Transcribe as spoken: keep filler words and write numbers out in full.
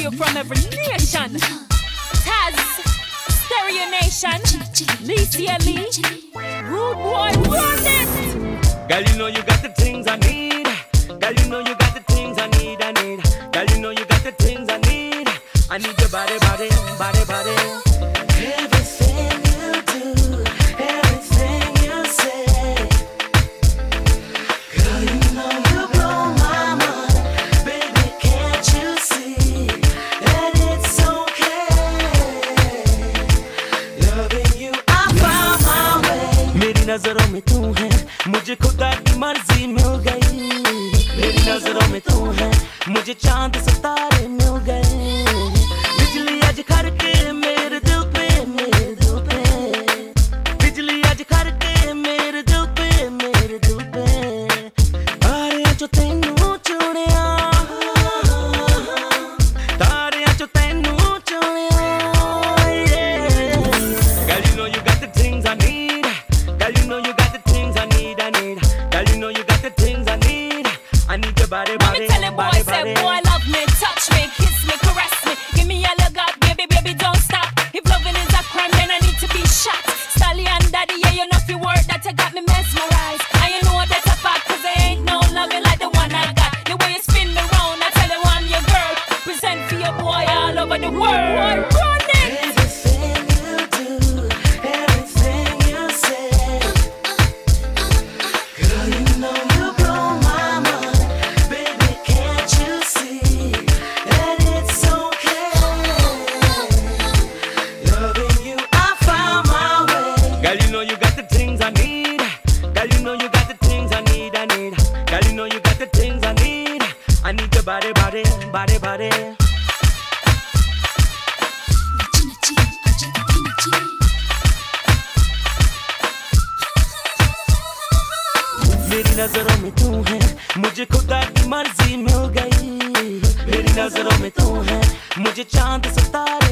you from every nation. Taz, Stereo Nation, Licia Lee, Rude Boy, run it. Girl, you know you got the things I need. Girl, you know you got the things I need, I need. Girl, you know you got the things I need. I need your body, body, body, body. Everything you do, everything you say. Girl, you know you blow my mind. Baby, can't you see that it's okay? Loving you, I found my way. मेरी नजरों में तू है, मुझे खुदा की मर्जी मिल गई. मेरी नजरों में तू है, मुझे चांद सितारे मिल गए. बिजली आज खड़के मेरे दिल पे, मेरे दिल पे. बिजली आज खड़के मेरे दिल पे, मेरे दिल पे. तारे जो तेनू चुनिया, तारे जो तेनू चुनिया. Girl, you know you got the things I need. Girl, you know you got the things I need, I need. Girl, you know you got the things I need. I need your body, body, Let me tell a boy, body, say, body. boy, love me, touch me, kiss me, caress me. Give me all you got, baby, baby, don't stop. If loving is a crime, then I need to be shot. Stallion daddy, yeah, you know if you word that you got me mesmerized. And you know that's a fact, cause there ain't no loving like the one I got. The way you spin me round, I tell you I'm your girl. Present for your boy all over the world. Run it! Everything you do, everything you say. Girl, you know you blow my mind. Baby, can't you see that it's okay? Loving you, I found my way. Girl, you know you got the things I need. Girl, you know you got the things I need, I need. Girl, you know you got the things I need. I need your body, body, body, body. मेरी नजरों में तू है, मुझे खुदा की मर्जी मिल गई. मेरी नजरों में तू है, मुझे चांद सितारे